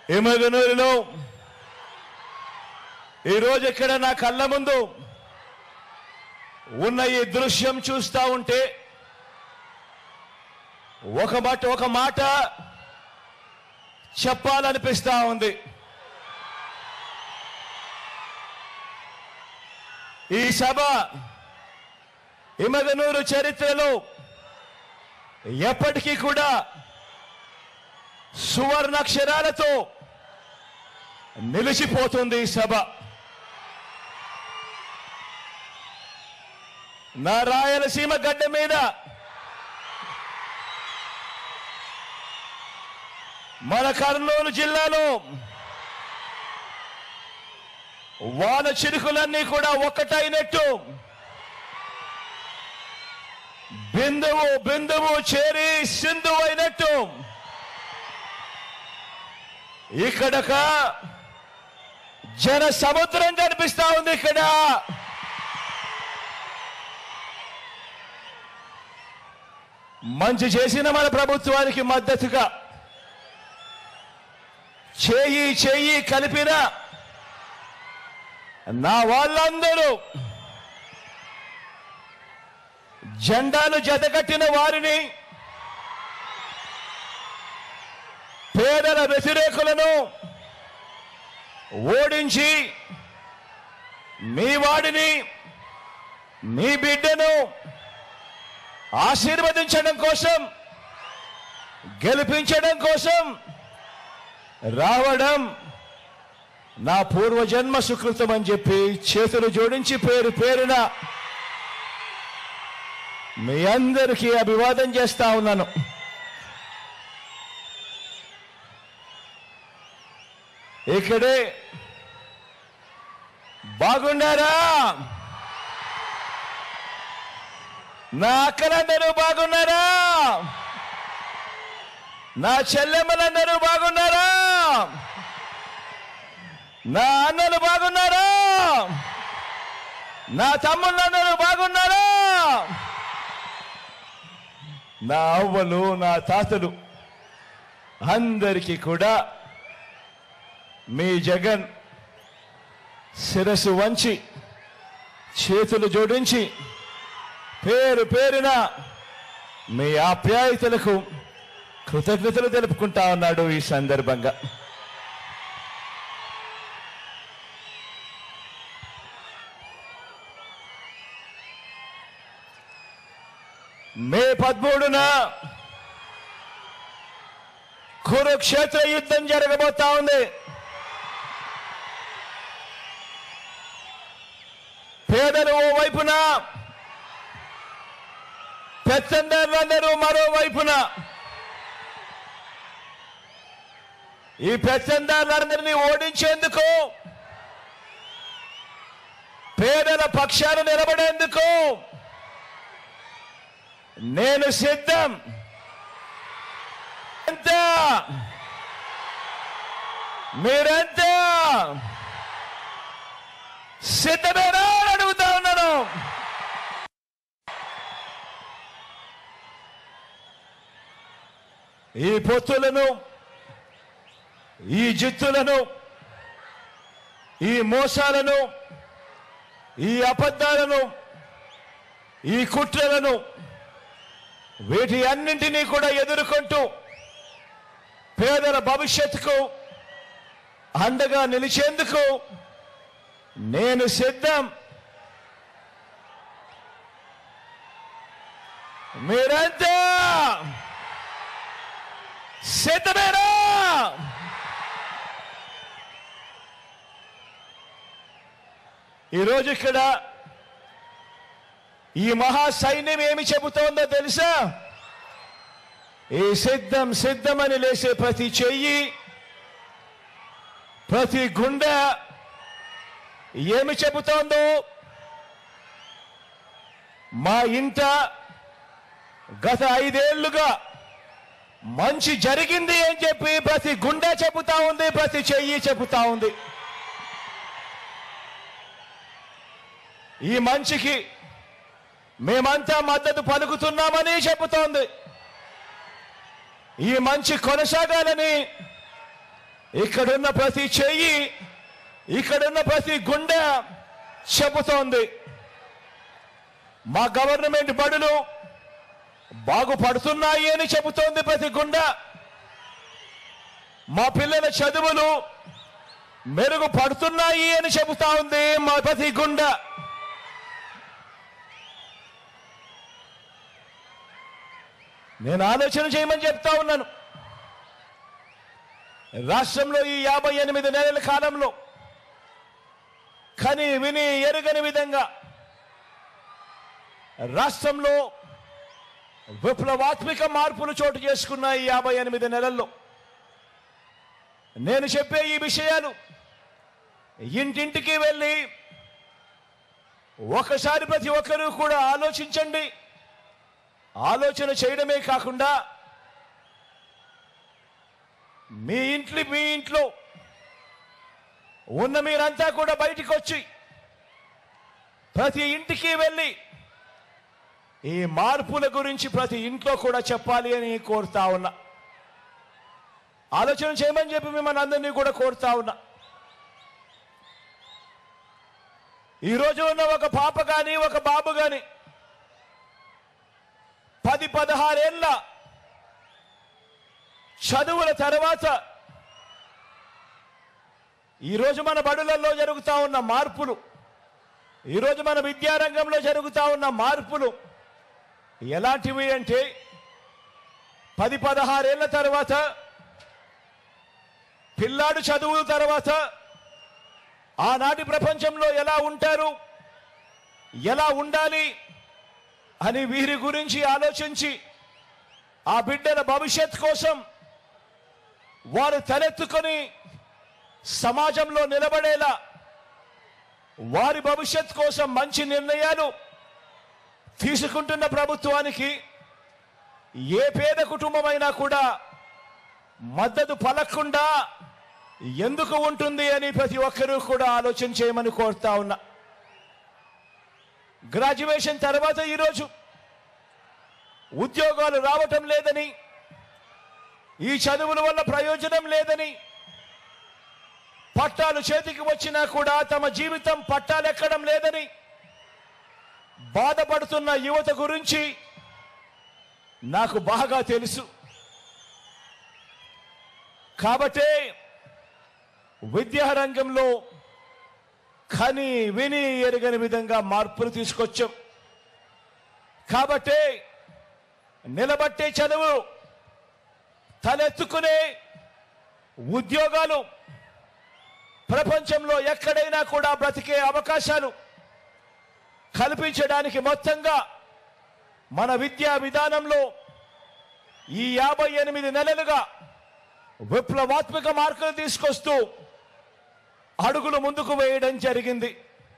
ఎమగనూరులో ఈరోజు ఇక్కడ నా కళ్ళ ముందు ఉన్న ఈ దృశ్యం చూస్తా ఉంటే ఒక మాట చెప్పాలనిపిస్తా ఉంది. ఈ సభ ఎమగనూరు చరిత్రలో ఎప్పటికీ కూడా సువర్ణాక్షరాలతో నిలిచిపోతుంది. ఈ సభ నా రాయలసీమ గడ్డ మీద మన కర్నూలు జిల్లాలో వాన చిరుకులన్నీ కూడా ఒక్కటైనట్టు బిందువు బిందువు చేరి సింధు అయినట్టు ఇక్కడక జన సముద్రం కనిపిస్తా ఉంది. ఇక్కడ మంచి చేసిన మన ప్రభుత్వానికి మద్దతుగా చేయి చేయి కలిపిన నా వాళ్ళందరూ, జెండాను జతకట్టిన వారిని, పేదల వ్యతిరేకులను ఓడించి మీ వాడిని, మీ బిడ్డను ఆశీర్వదించడం కోసం, గెలిపించడం కోసం రావడం నా పూర్వజన్మ సుకృతం అని చెప్పి చేతులు జోడించి పేరు పేరున మీ అందరికీ అభివాదం చేస్తా ఉన్నాను. ఇక్కడే బాగున్నారా? నా అక్కలందరూ బాగున్నారా? నా చెల్లెమ్మలందరూ బాగున్నారా? నా అన్నలు బాగున్నారా? నా తమ్ముళ్ళందరూ బాగున్నారా? నా అవ్వలు, నా తాతలు అందరికీ కూడా మీ జగన్ శిరస్సు వంచి చేతులు జోడించి పేరు పేరున మీ ఆప్యాయతలకు కృతజ్ఞతలు తెలుపుకుంటా ఉన్నాడు. ఈ సందర్భంగా మే 13న కురుక్షేత్ర యుద్ధం జరగబోతా ఉంది. పేదలు ఓ వైపున, పెత్తందారులందరూ మరోవైపున. ఈ పెత్తందారులందరినీ ఓడించేందుకు, పేదల పక్షాన నిలబడేందుకు నేను సిద్ధం. ఎంత మీరంతా సిద్ధమేనా అని అడుగుతా ఉన్నాను. ఈ పొత్తులను, ఈ జిత్తులను, ఈ మోసాలను, ఈ అబద్ధాలను, ఈ కుట్రలను, వీటి అన్నింటినీ కూడా ఎదుర్కొంటూ పేదల భవిష్యత్తుకు అండగా నిలిచేందుకు నేను సిద్ధం. మీరంతా సిద్ధమేనా? ఈరోజు ఇక్కడ ఈ మహా సైన్యం ఏమి చెబుతోందో తెలుసా? ఈ సిద్ధం సిద్ధమని లేసే ప్రతి చెయ్యి, ప్రతి గుండె ఏమి చెబుతోందో, మా ఇంట గత 5 ఏళ్లుగా మంచి జరిగింది అని చెప్పి ప్రతి గుండె చెబుతా ఉంది, ప్రతి చెయ్యి చెబుతా ఉంది. ఈ మంచికి మేమంతా మద్దతు పలుకుతున్నామని చెబుతోంది. ఈ మంచి కొనసాగాలని ఇక్కడున్న ప్రతి చెయ్యి, ఇక్కడున్న ప్రతి గుండె చెబుతోంది మా గవర్నమెంట్ బడులు బాగుపడుతున్నాయి అని చెబుతోంది ప్రతి గుండె. మా పిల్లల చదువులు మెరుగుపడుతున్నాయి అని చెబుతా ఉంది మా ప్రతి గుండె. నేను ఆలోచన చేయమని చెప్తా ఉన్నాను. రాష్ట్రంలో ఈ 58 నెలల కాలంలో కని విని ఎరుగని విధంగా రాష్ట్రంలో విప్లవాత్మక మార్పులు చోటు చేసుకున్న ఈ 58 నెలల్లో నేను చెప్పే ఈ విషయాలు ఇంటింటికి వెళ్ళి ఒకసారి ప్రతి ఒక్కరూ కూడా ఆలోచించండి. ఆలోచన చేయడమే కాకుండా మీ ఇంట్లో ఉన్న మీరంతా కూడా బయటికి వచ్చి ప్రతి ఇంటికి వెళ్ళి ఈ మార్పుల గురించి ప్రతి ఇంట్లో కూడా చెప్పాలి అని కోరుతా ఉన్నా. ఆలోచన చేయమని చెప్పి మిమ్మల్ని అందరినీ కూడా కోరుతా ఉన్నా. ఈరోజు ఉన్న ఒక పాప కానీ ఒక బాబు కానీ 10-16 ఏళ్ళ చదువుల తర్వాత ఈరోజు మన బడులలో జరుగుతూ ఉన్న మార్పులు, ఈరోజు మన విద్యారంగంలో జరుగుతూ ఉన్న మార్పులు ఎలాంటివి అంటే 10-16 ఏళ్ళ తర్వాత పిల్లాడు చదువుల తర్వాత ఆనాటి ప్రపంచంలో ఎలా ఉంటారు, ఎలా ఉండాలి అని వీరి గురించి ఆలోచించి ఆ బిడ్డల భవిష్యత్ కోసం వారు తలెత్తుకొని సమాజంలో నిలబడేలా వారి భవిష్యత్ కోసం మంచి నిర్ణయాలు తీసుకుంటున్న ప్రభుత్వానికి ఏ పేద కుటుంబమైనా కూడా మద్దతు పలకకుండా ఎందుకు ఉంటుంది అని ప్రతి ఒక్కరూ కూడా ఆలోచన చేయమని కోరుతా ఉన్నా. గ్రాడ్యుయేషన్ తర్వాత ఈరోజు ఉద్యోగాలు రావటం లేదని, ఈ చదువుల వల్ల ప్రయోజనం లేదని, పట్టాలు చేతికి వచ్చినా కూడా తమ జీవితం పట్టాలెక్కడం లేదని బాధపడుతున్న యువత గురించి నాకు బాగా తెలుసు. కాబట్టే విద్యారంగంలో కని విని ఎరగని విధంగా మార్పులు తీసుకొచ్చాం. కాబట్టే నిలబట్టే చదువు, తలెత్తుకునే ఉద్యోగాలు, ప్రపంచంలో ఎక్కడైనా కూడా బ్రతికే అవకాశాలు కల్పించడానికి మొత్తంగా మన విద్యా విధానంలో ఈ 58 నెలలుగా విప్లవాత్మక మార్పులు తీసుకొస్తూ అడుగులు ముందుకు వేయడం జరిగింది.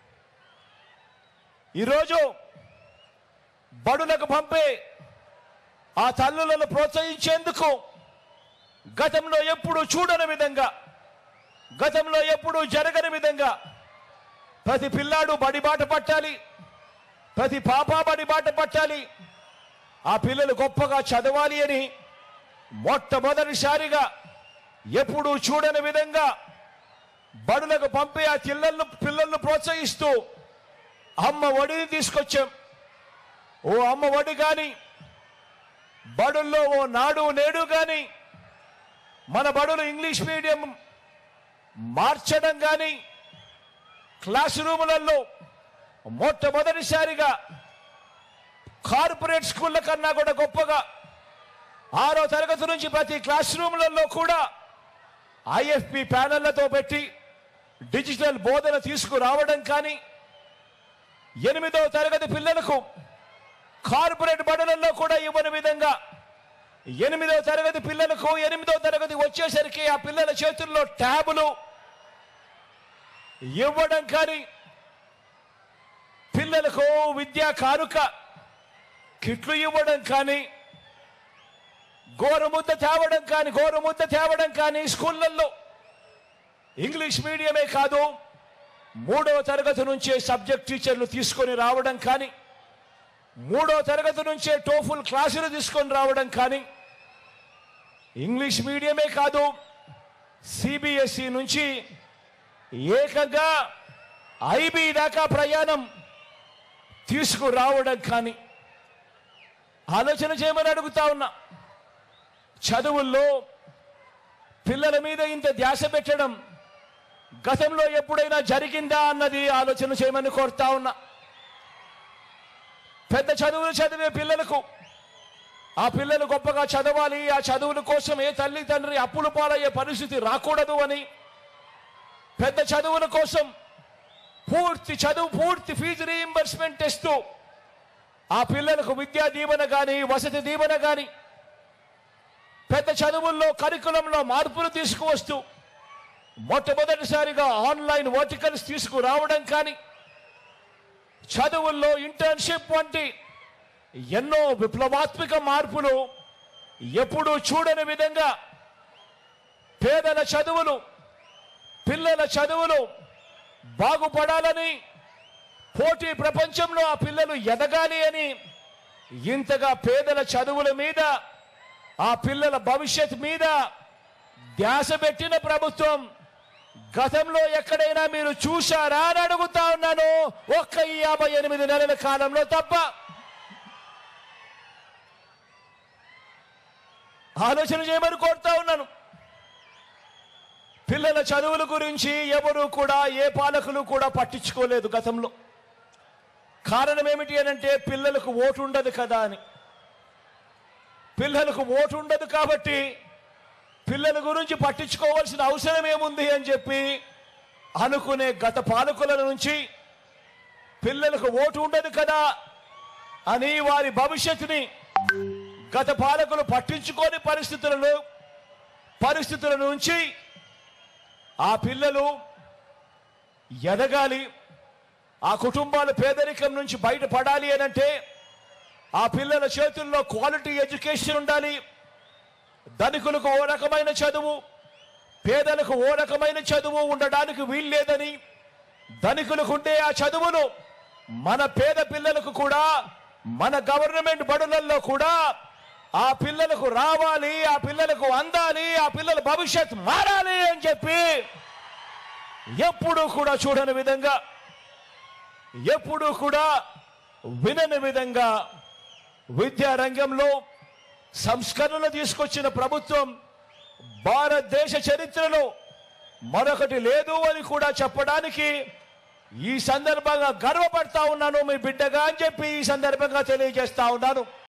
ఈరోజు బడులకు పంపే ఆ తల్లులను ప్రోత్సహించేందుకు గతంలో ఎప్పుడూ చూడని విధంగా, గతంలో ఎప్పుడూ జరగని విధంగా ప్రతి పిల్లాడు బడిబాట పట్టాలి, ప్రతి పాప బడిబాట పట్టాలి, ఆ పిల్లలు గొప్పగా చదవాలి అని మొట్టమొదటిసారిగా ఎప్పుడూ చూడని విధంగా బడులకు పంపే ఆ పిల్లలను ప్రోత్సహిస్తూ అమ్మ ఒడిని తీసుకొచ్చాం. ఓ అమ్మ ఒడి కానీ, బడుల్లో ఓ నాడు నేడు కానీ, మన బడులు ఇంగ్లీష్ మీడియం మార్చడం కానీ, క్లాస్ రూములలో మొట్టమొదటిసారిగా కార్పొరేట్ స్కూళ్ళ కన్నా కూడా గొప్పగా 6వ తరగతి నుంచి ప్రతి క్లాస్ రూములలో కూడా ఐఎఫ్పి ప్యానెళ్లతో పెట్టి డిజిటల్ బోధన తీసుకురావడం కానీ, 8వ తరగతి పిల్లలకు కార్పొరేట్ బడులలో కూడా ఇవ్వని విధంగా 8వ తరగతి పిల్లలకు 8వ తరగతి వచ్చేసరికి ఆ పిల్లల చేతుల్లో ట్యాబులు ఇవ్వడం కానీ, పిల్లలకు విద్యా కానుక కిట్లు ఇవ్వడం కానీ, గోరుముద్ద తేవడం కానీ స్కూళ్ళల్లో ఇంగ్లీష్ మీడియమే కాదు 3వ తరగతి నుంచే సబ్జెక్ట్ టీచర్లు తీసుకొని రావడం కానీ, 3వ తరగతి నుంచే టోఫుల్ క్లాసులు తీసుకొని రావడం కానీ, ఇంగ్లీష్ మీడియమే కాదు సిబిఎస్ఈ నుంచి ఏకంగా ఐబీ దాకా ప్రయాణం తీసుకురావడం కానీ ఆలోచన చేయమని అడుగుతా ఉన్నా. చదువుల్లో పిల్లల మీద ఇంత ధ్యాస పెట్టడం గతంలో ఎప్పుడైనా జరిగిందా అన్నది ఆలోచన చేయమని కోరుతా ఉన్నా. పెద్ద చదువులు చదివే పిల్లలకు ఆ పిల్లలు గొప్పగా చదవాలి, ఆ చదువుల కోసం ఏ తల్లి తండ్రి అప్పులు పాలయ్యే పరిస్థితి రాకూడదు అని పెద్ద చదువుల కోసం పూర్తి ఫీజు రీయింబర్స్మెంట్ ఇస్తూ ఆ పిల్లలకు విద్యా దీవెన కానీ వసతి దీవెన కానీ పెద్ద చదువుల్లో కరికులంలో మార్పులు తీసుకువస్తూ మొట్టమొదటిసారిగా ఆన్లైన్ వర్టికల్స్ తీసుకురావడం కానీ చదువుల్లో ఇంటర్న్షిప్ వంటి ఎన్నో విప్లవాత్మక మార్పులు ఎప్పుడూ చూడని విధంగా పేదల చదువులు పిల్లల చదువులు బాగుపడాలని పోటీ ప్రపంచంలో ఆ పిల్లలు ఎదగాలి అని ఇంతగా పేదల చదువుల మీద ఆ పిల్లల భవిష్యత్ మీద ధ్యాస పెట్టిన ప్రభుత్వం గతంలో ఎక్కడైనా మీరు చూశారా అని అడుగుతా ఉన్నాను. ఒక్క 58 నెలల కాలంలో తప్ప. ఆలోచన చేయమని కోరుతా ఉన్నాను. పిల్లల చదువుల గురించి ఎవరు కూడా ఏ పాలకులు కూడా పట్టించుకోలేదు గతంలో. కారణం ఏమిటి అనంటే పిల్లలకు ఓటు ఉండదు కదా అని. పిల్లలకు ఓటు ఉండదు కాబట్టి పిల్లల గురించి పట్టించుకోవాల్సిన అవసరం ఏముంది అని చెప్పి అనుకునే గత పాలకుల నుంచి పిల్లలకు ఓటు ఉండదు కదా అని వారి భవిష్యత్తుని గత పాలకులు పట్టించుకోని పరిస్థితుల నుంచి ఆ పిల్లలు ఎదగాలి, ఆ కుటుంబాల పేదరికం నుంచి బయటపడాలి అనంటే ఆ పిల్లల చేతుల్లో క్వాలిటీ ఎడ్యుకేషన్ ఉండాలి. ధనికులకు ఓ రకమైన చదువు, పేదలకు ఓ రకమైన చదువు ఉండడానికి వీల్లేదని, ధనికులకు ఉండే ఆ చదువును మన పేద పిల్లలకు కూడా మన గవర్నమెంట్ బడులలో కూడా ఆ పిల్లలకు రావాలి, ఆ పిల్లలకు అందాలి, ఆ పిల్లల భవిష్యత్ మారాలి అని చెప్పి ఎప్పుడూ కూడా చూడని విధంగా, ఎప్పుడూ కూడా వినని విధంగా విద్యా రంగంలో సంస్కరణలు తీసుకొచ్చిన ప్రభుత్వం భారతదేశ చరిత్రలో మరొకటి లేదు అని కూడా చెప్పడానికి ఈ సందర్భంగా గర్వపడతా ఉన్నాను, మీ బిడ్డగా అని చెప్పి ఈ సందర్భంగా తెలియజేస్తా ఉన్నాను.